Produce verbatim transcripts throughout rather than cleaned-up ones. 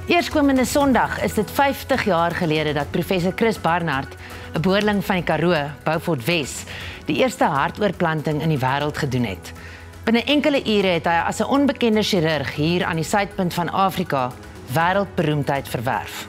Eerskomende Sondag is dit vyftig jaar gelede dat professor Chris Barnard, 'n boerling van die Karoo, Beaufort Wes, die eerste hartoortplanting in die wêreld gedoen het. Binne enkele ure het hy as 'n onbekende chirurg hier aan die suidpunt van Afrika wêreldberoemdheid verwerf.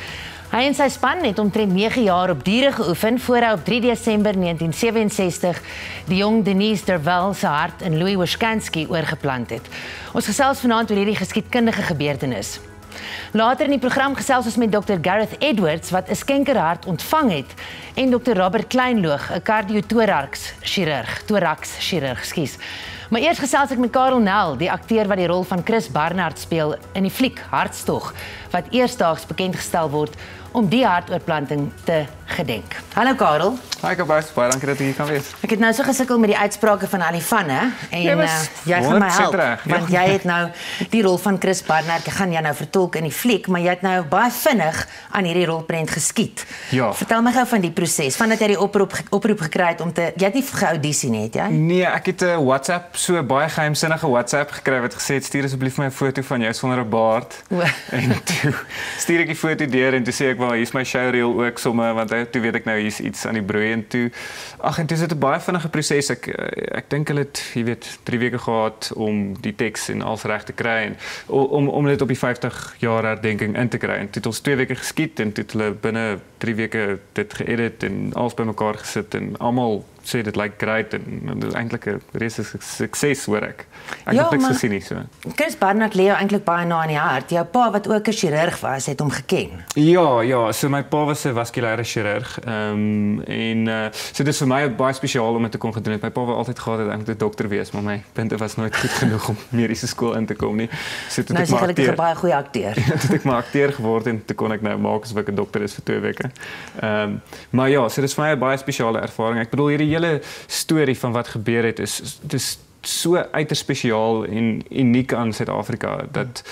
Hy en sy span het omtrent nege jaar op diere geoefen voor hy op drie Desember negentien sewe-en-sestig die jong Denise Derville se hart in Louis Washkansky oorgeplant het. Ons gesels vanaand oor hierdie geskiedkundige gebeurtenis. Later in die program gesels ons met dokter Gareth Edwards wat 'n skenkerhart ontvang het en dokter Robert Kleinloog, 'n kardiotoraks chirurg, toraks chirurg, skus. Maar eers gesels ek met Karel Nel, die akteur wat die rol van Chris Barnard speel in die fliek Hartstog, wat eersdaags bekendgestel word om die hartoortplanting te gedenk. Hallo Karel. Hi Kabas, baie dankie dat jy hier kan wees. Ek het nou so gesukkel met die uitsprake van Alifanne en jy, uh, jy gaan my help, reg, want jy het nou die rol van Chris Barnard, jy gaan jy nou vertolk in die fliek, maar jy het nou baie vinnig aan hierdie rolprent geskiet. Ja. Vertel my gou van die proses, vandat jy die oproep oproep gekry het om te, jy het nie geaudisie nie, het jy? Nee, ek het 'n WhatsApp, so 'n baie geheimsinnige WhatsApp gekry wat gesê het stuur asseblief my 'n foto van jou sonder 'n baard. O. En toe stuur ek die foto deur en toe sê ek wel hier's my showreel ook somme want toe weet ek nou hier's iets aan die broei en toe ag en toe is dit 'n baie vinnige proses. Ek ek dink hulle het, jy weet, drie weke gehad om die teks en alles reg te kry en om om dit op die vyftig jaar herdenking in te kry. En toe het ons twee weke geskiet en toe het hulle binne drie weke dit geëdit en alles bymekaar gesit en almal sê dit lyk great en dit is eintlik 'n reuse sukses hoor ek. Ek Ja, het niks maar- gesien nie so. Chris Barnard lê jou eintlik baie na in die hart. Jou pa wat ook 'n chirurg was, het hom geken. Ja, ja, so my pa was 'n vaskulêre chirurg. Ehm um, en uh, so dis vir my baie spesiaal om dit te kon gedoen het. My pa wou altyd gehad het ek moet 'n dokter wees, maar my punte was nooit goed genoeg om mediese skool in te kom nie. So toe Nou ek is maar jy gelukkig 'n acteer, baie goeie akteur. toe ek maar akteur geword en toe kon ek nou maak asof ek 'n dokter is vir twee weke. Ehm um, maar ja, so dis vir my 'n baie spesiale ervaring. Ek bedoel hierdie hele storie van wat gebeur het is dis so uiters spesiaal en uniek aan Suid-Afrika dat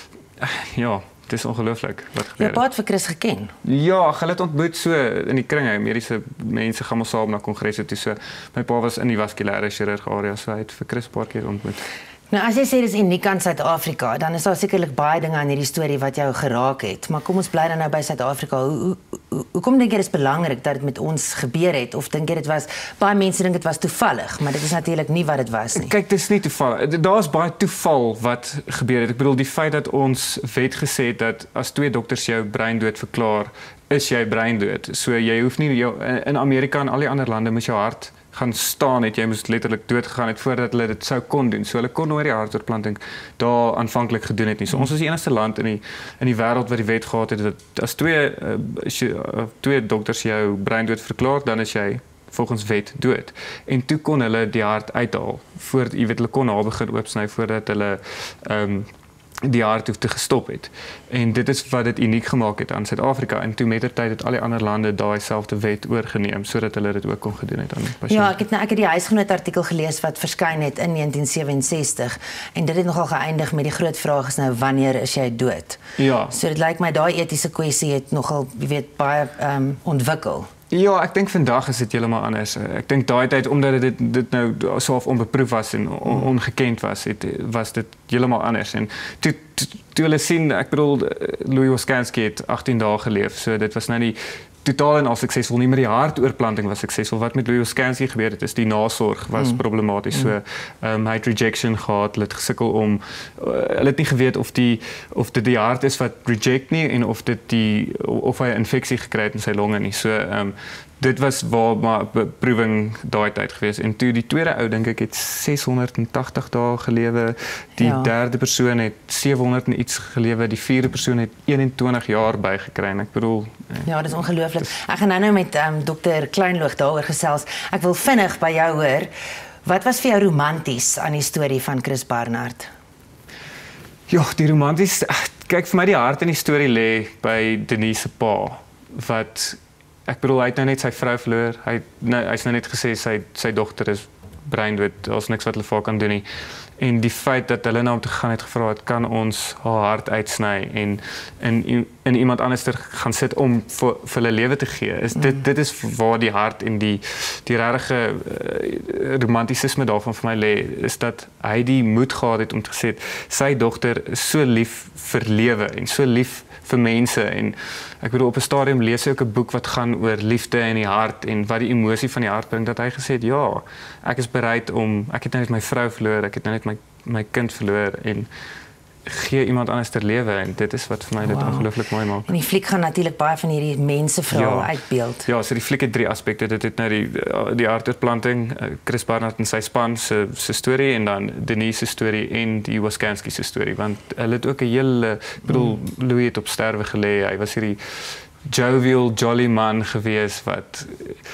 ja, dit is ongelooflik wat gebeur Jou het. pa het vir Chris geken. Ja, hulle het ontmoet so in die kringe, mediese mense gaan mos saam na kongresse toe so. My pa was in die vaskulêre chirurg area, so hy het vir Chris 'n paar keer ontmoet. Nou as jy sê dis uniek aan Suid-Afrika, dan is daar sekerlik baie dinge aan hierdie storie wat jou geraak het. Maar kom ons bly dan nou by Suid-Afrika. Hoe hoe hoe hoekom dink jy dit is belangrik dat dit met ons gebeur het of dink jy dit was baie mense dink dit was toevallig, maar dit is natuurlik nie wat dit was nie. Kyk, dit is nie toeval. Daar's baie toeval wat gebeur het. Ek bedoel die feit dat ons wet gesê het dat as twee dokters jou breindood verklaar, is jy breindood. So jy hoef nie jou, in Amerika en al die ander lande moet jou hart gaan staan het, jy moes letterlik dood gegaan het voordat hulle dit sou kon doen. So hulle kon nooit die hartoortplanting daar aanvanklik gedoen het nie. So ons is die enigste land in die in die wêreld wat die wet gehad het dat as twee uh, as jy, uh, twee dokters jou breindood verklaar, dan is jy volgens wet dood. En toe kon hulle die hart uithaal voor jy weet hulle kon haar begin oopsny voordat hulle ehm um, die hart hoef te gestop het. En dit is wat dit uniek gemaak het aan Suid-Afrika en toe mettertyd het al die ander lande daai selfde wet oorgeneem sodat hulle dit ook kon gedoen het aan die pasiënt. Ja, ek het nou ek het die huisgenoot artikel gelees wat verskyn het in negentien sewe-en-sestig en dit het nogal geëindig met die groot vraag is nou wanneer is jy dood? Ja. So dit lyk my daai etiese kwessie het nogal, jy weet, baie ehm um, ontwikkel. Ja, ek dink vandag is dit heeltemal anders. Ek dink daai tyd omdat dit dit nou so of onbeproef was en on, ongekend was, het was dit heeltemal anders en toe toe, toe hulle sien, ek bedoel Louis Washkansky het agttien dae geleef. So dit was nou nie totaal en al suksesvol nie, maar die hartoortplanting was suksesvol. Wat met Louis Washkansky gebeur het, is die nasorg was mm. problematies. So ehm um, hy het rejection gehad, hulle het gesukkel om uh, hulle het nie geweet of die of dit die hart is wat reject nie en of dit die of hy 'n infeksie gekry het in sy longe nie. So ehm um, dit was waar maar beproewing daai tyd gewees en toe die tweede ou dink ek het ses honderd en tagtig dae gelewe, die ja. derde persoon het sewe honderd en iets gelewe, die vierde persoon het eenentwintig jaar bygekry en ek bedoel ja, dis ongelooflik. Ek gaan nou nou met um, dokter Kleinloog daaroor gesels. Ek wil vinnig by jou hoor, wat was vir jou romanties aan die storie van Chris Barnard? Ja, die romanties, kyk vir my die hart in die storie lê by Denise se pa wat ek bedoel hy het nou net sy vrou verloor. Hy nou hy's nou net gesê sy sy dogter is breindood. Daar's niks wat hulle vir haar kan doen nie. En die feit dat hulle na hom toe gegaan het gevra het kan ons haar hart uitsny en en in iemand anders te gaan sit om vir, vir hulle lewe te gee. Is dit mm. dit is waar die hart en die die regte uh, romantisisme daarvan vir my lê, is dat hy die moed gehad het om te sê sy dogter is so lief vir lewe en so lief vir mense, en ek bedoel op 'n stadium lees hy ook 'n boek wat gaan oor liefde in die hart en wat die emosie van die hart bring, dat hy gesê het ja, ek is bereid om ek het nou net my vrou verloor, ek het nou net my my kind verloor en gee iemand anders ter lewe, en dit is wat vir my dit wow. ongelooflik mooi maak. En die fliek gaan natuurlik baie van hierdie mense verhaal ja, uitbeeld. Ja, so die fliek het drie aspekte. Dit het nou die die hartoortplanting, Chris Barnard en sy span se se storie, en dan Denise se storie en die Waskamski se storie, want hulle het ook 'n hele, ek bedoel mm. Louis het op sterwe gelê. Hy was hierdie jovial, jolly man gewees wat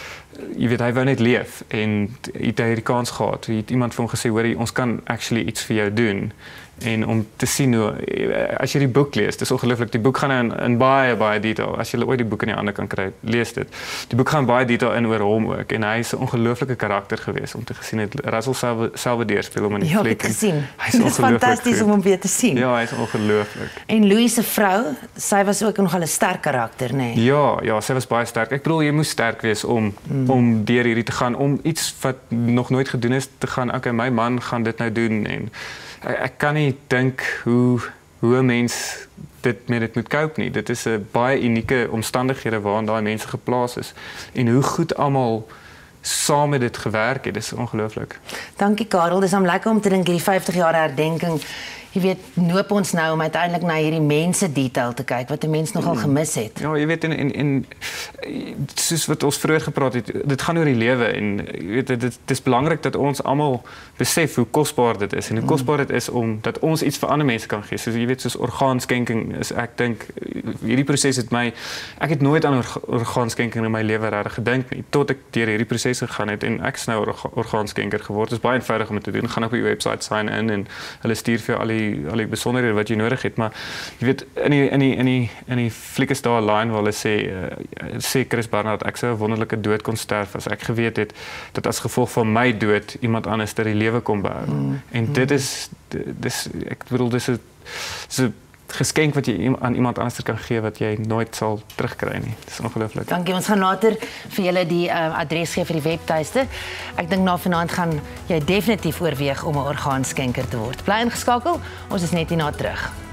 jy weet, hy wou net leef en het hy die kans gehad. Hy het iemand vir hom gesê, hoor, ons kan actually iets vir jou doen. En om te sien hoe, as jy die boek lees, dis ongelooflik, die boek gaan in, in baie, baie detail, as jy ooit die boek in die hande kan kry, lees dit. Die boek gaan baie detail in oor hom ook, en hy is 'n ongelooflike karakter gewees, om te gesien het, Russell Salvador speel hom in die ja, fliek. Ja, gesien. Hy is dit is fantasties om hom weer te sien. Ja, hy is ongelooflik. En Louis se vrou, sy was ook nogal 'n sterk karakter, nê? Nee? Ja, ja, sy was baie sterk. Ek bedoel, jy moes sterk wees om, mm. om deur hierdie te gaan, om iets wat nog nooit gedoen is, te gaan, okay, my man gaan dit nou doen, en ek, ek kan nie dink hoe hoe 'n mens dit met dit moet cope nie. Dit is 'n baie unieke omstandighede waarin daai mense geplaas is, en hoe goed almal saam met dit gewerk het, dis ongelooflik. Dankie Karel, dis om lekker om te dink hierdie vyftig jaar herdenking. Jy weet, noop ons nou om uiteindelik na hierdie mense detail te kyk wat 'n mens nogal gemis het. Ja, jy weet, en en, en soos wat ons vroeër gepraat het, dit gaan oor die lewe, en jy weet, dit, dit is belangrik dat ons almal besef hoe kosbaar dit is, en hoe kosbaar dit is om dat ons iets vir ander mense kan gee. Soos jy weet, soos orgaanskenking is, ek dink hierdie proses het my ek het nooit aan orgaanskenking in my lewe regtig gedink nie, tot ek deur hierdie proses gegaan het, en ek is nou orga, orgaanskenker geword. Dit is baie eenvoudig om dit te doen. Gaan op die webwerf sign in en hulle stuur vir jou al die al die besonderhede wat jy nodig het, maar jy weet, in die in die in die in die fliek is daar 'n line waar hulle sê uh, sê Chris Barnard, ek sou 'n wonderlike dood kon sterf as ek geweet het dat as gevolg van my dood iemand anders ter die lewe kom behou. Mm. En dit is dis ek bedoel dis 'n so geskenk wat jy aan iemand anders kan gee wat jy nooit sal terugkry nie. Dis ongelooflik. Dankie. Ons gaan later vir julle die uh, adres gee vir die webtuiste. Ek dink na vanaand gaan jy definitief oorweeg om 'n orgaanskenker te word. Bly ingeskakel. Ons is net hierna terug.